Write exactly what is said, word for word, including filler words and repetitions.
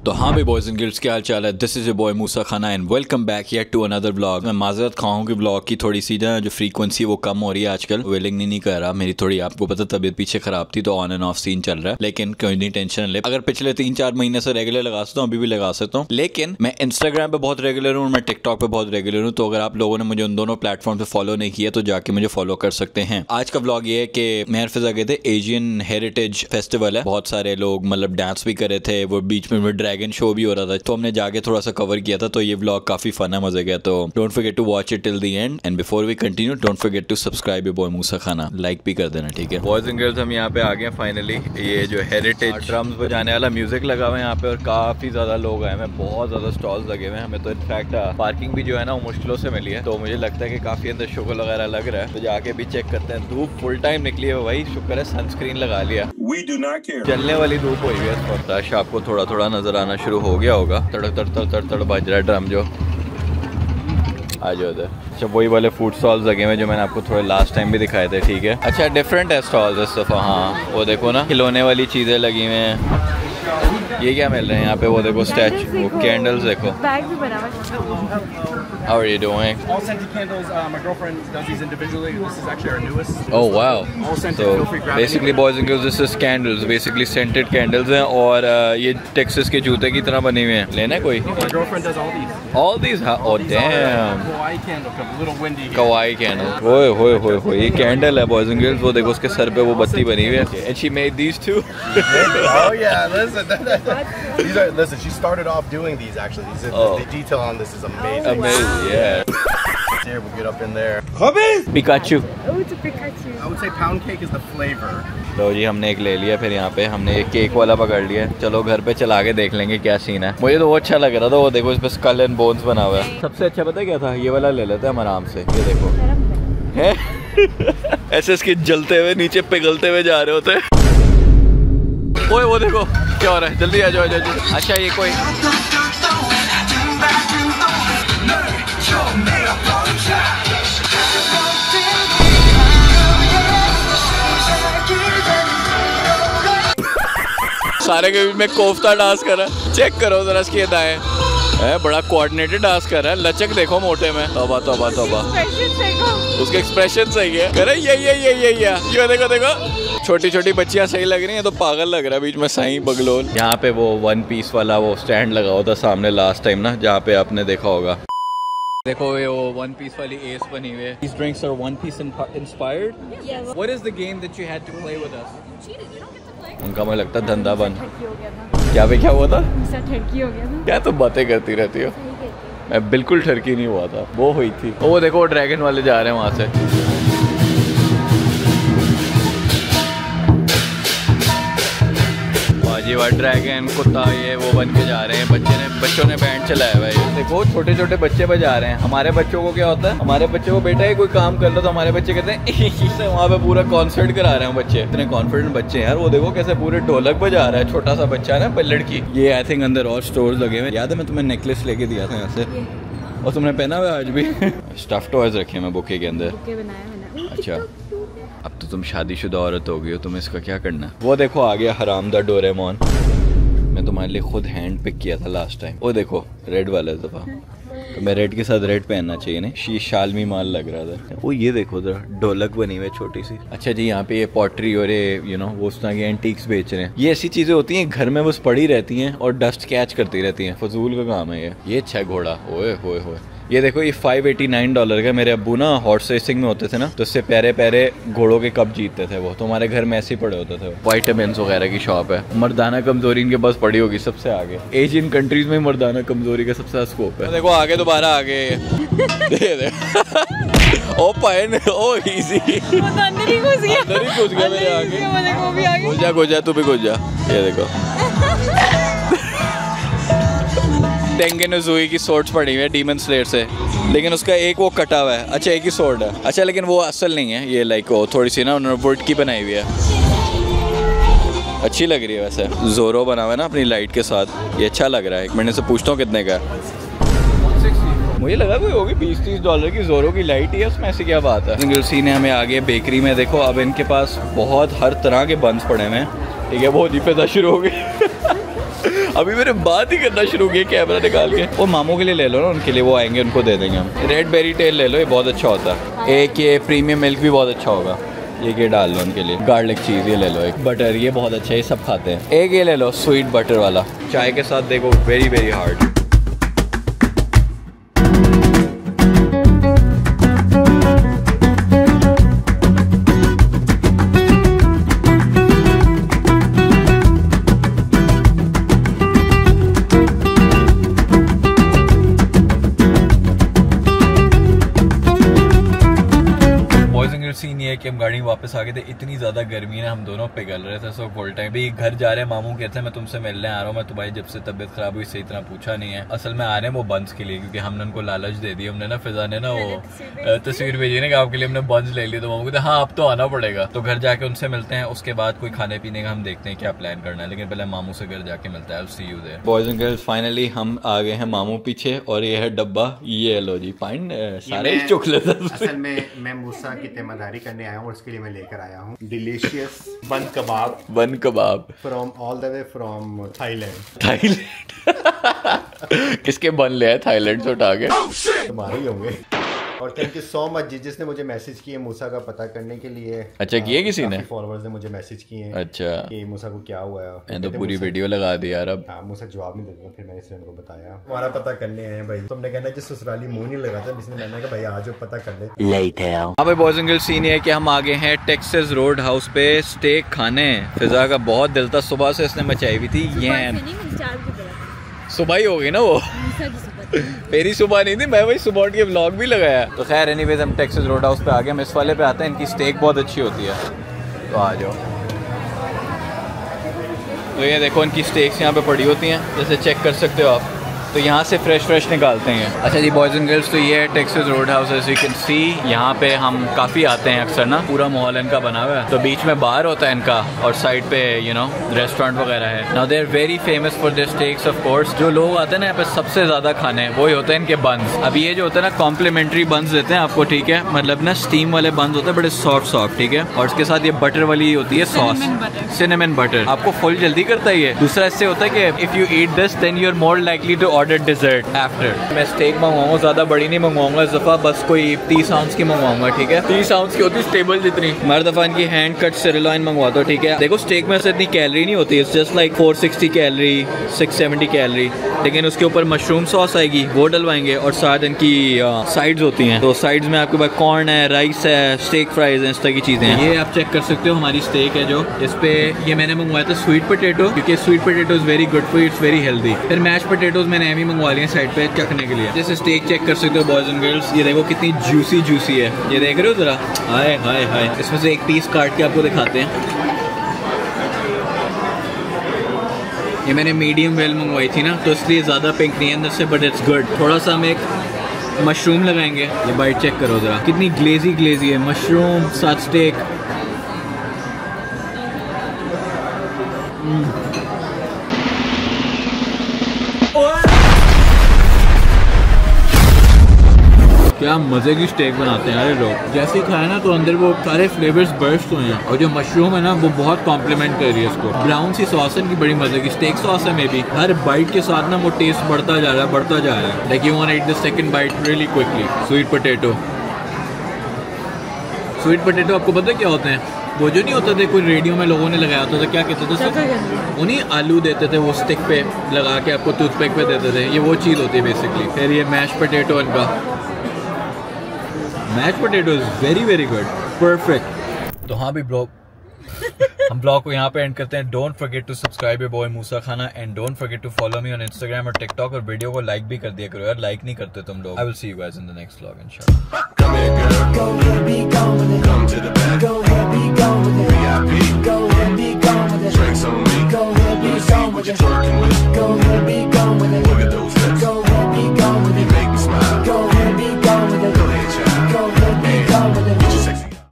तो हाँ भाई बॉयज एंड गर्ल्स, क्या हाल चाल है। This is a boy Moosa Khana and welcome back here to another blog. मैं माजरत खाऊं कि ब्लॉग की थोड़ी सी जो फ्रीक्वेंसी वो कम हो रही है आजकल। वेलिंग नहीं, नहीं कर रहा, मेरी थोड़ी आपको पता तबीयत पीछे खराब थी तो ऑन एंड ऑफ सीन चल रहा है, लेकिन कोई नहीं टेंशन ले। अगर पिछले तीन चार महीने से रेगुलर लगा सकता हूँ, अभी भी लगा सकता हूँ, लेकिन मैं इंस्टाग्राम पे बहुत रेगुलर हूँ, मैं टिकटॉक पे बहुत रेगुलर हूँ। तो अगर आप लोगों ने मुझे उन दोनों प्लेटफॉर्म पे फॉलो नहीं किया तो जाके मुझे फॉलो कर सकते हैं। आज का ब्लॉग ये है कि मेहर फिजा गए थे, एशियन हेरिटेज फेस्टिवल है, बहुत सारे लोग मतलब डांस भी करे थे, वो बीच में ड्रैगन शो भी हो रहा था, तो हमने जाके थोड़ा सा कवर किया था। तो ये व्लॉग काफी फन है, मजे गया। तो don't forget to watch it till the end and before we continue don't forget to subscribe your boy Moosa Khana, like भी कर देना, ठीक है। बॉयज एंड गर्ल्स, हम यहाँ पे आ गए फाइनली। ये जो हेरिटेज ड्रम्स बजाने वाला म्यूजिक लगा हुआ है यहाँ पे और काफी ज्यादा लोग आए हैं, बहुत ज्यादा स्टॉल्स लगे हुए हैं। हमें तो इनफैक्ट पार्किंग भी जो है ना वो मुश्किलों से मिली है, तो मुझे लगता है कि काफी अंदर शोगल वगैरह लग रहा है, तो जाके भी चेक करते हैं। धूप फुल टाइम निकली है भाई, शुक्र है सनस्क्रीन लगा लिया। जलने वाली धूप हुई है, काश आपको थोड़ा थोड़ा नजर आना शुरू हो गया होगा। तड़क तड़ तड़ तड़ तड़ बज रहा है ड्रम जो। आ जाओ उधर। अच्छा, वही वाले फूड स्टॉल्स लगे हुए जो मैंने आपको थोड़े लास्ट टाइम भी दिखाए थे, ठीक है। अच्छा, डिफरेंट है स्टॉल्स इस दफा। हाँ वो देखो ना, खिलौने वाली चीजें लगी हुई हैं। ये क्या मिल रहे हैं यहाँ पे, वो देखो स्टैचू, वो कैंडल्स देखो। बैग भी बना हुआ। How are you doing? All scented candles. Uh, my girlfriend does these individually. This is actually our newest. Oh wow! All scented. So feel free grab basically, any. boys and girls, this is candles. Basically, scented candles हैं और uh, ये Texas के जूते की तरह बने हुए हैं। लेना है कोई? My girlfriend does all these. All these? Oh All these are, uh, damn! Kawaii candle, a little windy. Here. Kawaii candle. ओए होए होए होए, ये कैंडल है boys and girls। वो देखो उसके सर पे वो बत्ती बनी हुई है। And she made these too. Oh yeah, listen. These are listen. She started off doing these actually. These are, Oh. the detail on this is amazing. Amazing, yeah. There, we'll get up in there. Pikachu. Oh, it's a Pikachu. I would say pound cake is the flavor. लो जी, हमने एक ले लिया। फिर यहाँ पे हमने एक cake वाला पकड़ लिया। चलो घर पे चला के देख लेंगे क्या सीन है। मुझे तो वो अच्छा लग रहा था, वो देखो इस पे स्कल एंड बोन्स बना हुआ है। सबसे अच्छा पता है क्या था, ये वाला ले लेते हैं हम आराम से। ये देखो है ऐसे इसके जलते हुए नीचे पिघलते हुए जा रहे होते हैं। ओए वो देखो क्या हो रहा है, जल्दी आ जाओ, आ जाओ। अच्छा ये कोई सारे के बीच में कोफ्ता डांस कर रहा है। चेक करो जरा इसकी अदाएं, है बड़ा कोऑर्डिनेटेड डांस कर रहा है। लचक देखो मोटे में, तौबा तौबा तौबा। उसके एक्सप्रेशन सही है, करे ये ये ये ये ये ये देखो देखो। छोटी छोटी बच्चियां सही लग रही हैं, तो पागल लग रहा है बीच में साईं बगलोल। यहाँ पे वो वन पीस वाला वो स्टैंड लगा हुआ था सामने लास्ट टाइम ना, जहाँ पे आपने देखा होगा। देखो ये वो वन पीस वाली एस बनी हुई है। These drinks are one piece inspired? Yes. What is the game that you had to play with us? Cheated, you don't get to play. उनका मुझे लगता है धंधा बंद। ठरकी हो गया था। क्या पे क्या हुआ था? मुझसे ठरकी हो गया था। क्या तुम बातें करती रहती हो? सही कहती है। मैं बिल्कुल ठरकी नहीं हुआ था, वो हुई थी। वो देखो वो ड्रैगन वाले जा रहे हैं वहाँ से। जी वाह, ड्रैगन कुत्ता ये वो बन के जा रहे हैं। बच्चे ने बच्चों ने बैंड चलाया हुआ है। देखो छोटे छोटे बच्चे बजा रहे हैं। हमारे बच्चों को क्या होता है, हमारे बच्चों को बेटा है कोई काम कर लो तो हमारे बच्चे कहते हैं वहाँ पे पूरा कॉन्सर्ट करा रहे हैं बच्चे। इतने कॉन्फिडेंट बच्चे हैं यार। वो देखो कैसे पूरे ढोलक बजा रहा है, छोटा सा बच्चा ना, लड़की। ये आई थिंक अंदर और स्टोर्स लगे हुए। याद है मैं तुम्हें नेकलेस लेके दिया था यहाँ से, और तुमने पहना हुआ आज भी। स्टफ टॉयज रखे हैं मैं बुके के अंदर। बुके बनाया मैंने। अच्छा, अब तो तुम शादीशुदा औरत हो गई हो, तुम इसका क्या करना। वो देखो आ गया हरामदा डोरेमोन। मैं तुम्हारे लिए खुद हैंड पिक किया था लास्ट टाइम। वो देखो रेड वाला दफा, तो मैं रेड के साथ रेड पहनना चाहिए ना। शी शालमी माल लग रहा था वो। ये देखो जरा ढोलक बनी हुई है छोटी सी। अच्छा जी, यहाँ पे ये पॉटरी और ये यू नो वो उस तरह के एंटीक्स बेच रहे हैं। ये ऐसी चीजें होती हैं घर में बस पड़ी रहती हैं और डस्ट कैच करती रहती हैं, फजूल का काम है ये। ये अच्छा घोड़ा, ओए होए होए। ये देखो ये फाइव एटी नाइन डॉलर का। मेरे अब्बू ना हॉर्स रेसिंग में होते थे ना, तो इससे प्यारे प्यारे घोड़ों के कप जीतते थे वो, तो हमारे घर में ऐसे ही पड़े होते थे। वाइटामिन्स वगैरह की शॉप है। मर्दाना कमजोरी इनके पास पड़ी होगी सबसे आगे। एशियन कंट्रीज में मर्दाना कमजोरी का सबसे स्कोप है। देखो आगे दोबारा आगे दे दे। ओ पैन ओ इजी, अंदर ही घुस गया, अंदर ही घुस गया मेरे आगे। घुस जा घुस जा, तू भी घुस जा। ये देखो टेंगेनोज़ुई की सोर्ड्स पड़ी हुई है डीमन स्लेयर से, लेकिन उसका एक वो कटा हुआ है। अच्छा एक ही सोर्ड है। अच्छा लेकिन वो असल नहीं है, ये लाइक वो थोड़ी सी ना उन्होंने वुड की बनाई हुई है। अच्छी लग रही है वैसे। जोरो बना हुआ है ना अपनी लाइट के साथ, ये अच्छा लग रहा है। एक महीने से पूछता हूँ कितने का है। मुझे लगा कोई होगी बीस तीस डॉलर की। जोरो की लाइट ही है उसमें, ऐसी क्या बात है। सिंगल सीन है हमें आगे बेकरी में। देखो अब इनके पास बहुत हर तरह के बंस पड़े हुए हैं, ठीक है। बहुत ही पैदा शुरू हो गई अभी मैंने बात ही करना शुरू किया कैमरा निकाल के। वो मामू के लिए ले लो ना, उनके लिए वो आएंगे, उनको दे देंगे हम। रेड बेरी टेल ले लो, ये बहुत अच्छा होता है। एक ये प्रीमियम मिल्क भी बहुत अच्छा होगा, ये के डाल लो उनके लिए। गार्लिक चीज़ ये ले लो, एक बटर ये बहुत अच्छा है, ये सब खाते हैं। एक ये ले लो स्वीट बटर वाला, चाय के साथ देखो वेरी वेरी हार्ड। सीन ये है कि हम गाड़ी में वापस आ गए थे, इतनी ज्यादा गर्मी है, हम दोनों पिघल रहे थे। सो फुल टाइम भी घर जा रहे हैं। मामू कहते हैं मैं तुमसे मिलने आ रहा हूँ, मैं तुम्हारी जब से तबियत खराब हुई सही तरह पूछा नहीं है। असल में आ रहे हैं वो बंस के लिए, क्योंकि हमने उनको लालच दे दी। हमने ना फिजा ने ना वो तस्वीर भेजी ना कि आपके लिए हमने बंस ले ली, तो मामू कहते हाँ अब तो आना पड़ेगा। तो घर जाके उनसे मिलते हैं, उसके बाद कोई खाने पीने का हम देखते हैं क्या प्लान करना है, लेकिन पहले मामू से घर जाके मिलता है। See you there boys and girls. Finally हम आ गए हैं मामू पीछे, और ये है डब्बा, ये लो जी फाइन सारे चुक लेते। असल में मैं मूसा की तीमारदारी करने आया हूँ, उसके लिए मैं लेकर आया हूँ delicious bun kebab. Bun kebab from all the way from Thailand. Thailand किसके बन ले है थाईलैंड से उठा के? तुम्हारे ही होंगे। और थैंक यू सो मच जी जिसने मुझे मैसेज किए मूसा का पता करने के लिए। अच्छा किए किसी ने? फॉलोअर्स ने मुझे मैसेज किए। अच्छा कि मूसा को क्या हुआ है। मैंने तो पूरी वीडियो लगा दी यार। अब हाँ मूसा जवाब नहीं देता, फिर मैंने इसलिए उनको बताया हमारा पता करने आए भाई। तुमने कहना कि ससुराली मुंह नहीं लगाता, इसलिए मैंने कहा भाई आज पता कर ले। लेट है हाँ भाई बॉयज एंड गर्ल्स। सीन है कि हम आ गए हैं टेक्सास रोड हाउस पे स्टेक खाने। फिजा का बहुत दिल था, सुबह से इसने मचाई हुई थी। ये सुबह ही हो गई ना वो, मेरी सुबह नहीं थी, मैं वही सुबह उठ के व्लॉग भी लगाया। तो खैर एनीवेज हम टेक्सास रोड हाउस पे आ गए। हम इस वाले पे आते हैं, इनकी स्टेक बहुत अच्छी होती है, तो आ जाओ। तो ये देखो इनकी स्टेक्स यहाँ पे पड़ी होती हैं, जैसे चेक कर सकते हो आप। तो यहाँ से फ्रेश फ्रेश निकालते हैं। अच्छा जी बॉयज़ एंड गर्ल्स, तो ये है Texas Road House. As you can see यहाँ पे हम काफ़ी आते हैं अक्सर ना, पूरा माहौल इनका बना हुआ है। तो बीच में बार होता है इनका, और साइड पे यू नो रेस्टोरेंट वगैरह है। Now they are very famous for their steaks of course. जो लोग आते हैं ना यहाँ पे सबसे ज़्यादा खाने, वही होते हैं इनके बंस। अब ये जो होता है ना कॉम्प्लीमेंट्री बंस देते हैं आपको, ठीक है, मतलब ना स्टीम वाले बंस होते हैं बड़े सॉफ्ट सॉफ्ट, ठीक है। और इसके साथ ये बटर वाली होती है सॉस, सिनेमन बटर। आपको फुल जल्दी करता है ये। दूसरा इससे होता है कि if you eat this then you are more likely to order dessert after. मैं स्टेक मंगवाऊंगा, ज़्यादा बड़ी नहीं मंगवाऊंगा इस दफ़ा, बस कोई तीस आउंस की मंगवाऊंगा, ठीक है। तीस आउंस की होती है टेबल जितनी। हर दफ़ा इनकी हैंड कट सिरलॉइन मंगवाता हूँ, ठीक है। देखो स्टेक में से इतनी कैलोरी नहीं होती, it's just like four sixty calorie, six seventy calorie, लेकिन उसके ऊपर मशरूम सॉस आएगी, वो डलवाएंगे, और साथ इनकी साइड्स होती हैं। तो साइड्स में आपके पास कॉर्न है, राइस है, स्टेक फ्राइज हैं, इस तरह की चीज़ें हैं। ये आप चेक कर सकते हो हमारी स्टेक है जो, इस पे ये मैंने मंगवाया था स्वीट पोटैटो, क्योंकि sweet potato is very good for you, it's very healthy. फिर मैश पोटैटोज मैंने एम ही मंगवा लिए साइड पे चखने के लिए। जैसे स्टेक चेक कर सकते हो बॉयज एंड गर्ल्स, ये देखो कितनी जूसी जूसी है, ये देख रहे हो जरा, हाय हाय हाय। इसमें से एक पीस काट के आपको दिखाते हैं। ये मैंने मीडियम वेल मंगवाई थी ना, तो इसलिए ज़्यादा पिंक नहीं है अंदर से, बट इट्स गुड। थोड़ा सा हम एक मशरूम लगाएंगे, ये बाइट चेक करो ज़रा, कितनी ग्लेजी ग्लेजी है, मशरूम साथ स्टेक। क्या मजे की स्टेक बनाते हैं यार लोग। जैसे ही खाया ना तो अंदर वो सारे फ्लेवर्स बर्स्ट हुए हैं, और जो मशरूम है ना वो बहुत कॉम्प्लीमेंट कर रही है इसको। ब्राउन सी सॉस है इनकी, बड़ी मजे की स्टेक सॉस है मे बी। हर बाइट के साथ ना वो टेस्ट बढ़ता जा रहा है बढ़ता जा रहा है। Like you want to eat the second bite really quickly. Sweet potato, sweet potato आपको पता क्या होते हैं? वो जो नहीं होता था कोई रेडियो में लोगों ने लगाया होता था, क्या कहते थे उन्हीं, आलू देते थे वो स्टिक पे लगा के आपको टूथपिक पे देते थे, ये वो चीज़ होती है बेसिकली। फिर ये मैश पोटैटो इनका, mash potato is very very good, perfect. तो हाँ भी ब्लॉग हम ब्लॉग को यहाँ पे एंड करते हैं। Don't forget to subscribe your boy Moosa Khana, and don't forget to follow me on Instagram और टिकटॉक, और वीडियो को लाइक भी कर दिया करो यार, लाइक नहीं करते तुम लोग। I will see you guys in the next vlog इंशाल्लाह। Come here, girl. Go ahead, be gone with it. Come to the back. Go ahead, be gone with it. V I P. Go ahead, be gone with it. Drinks on me. Go ahead, be gone with it.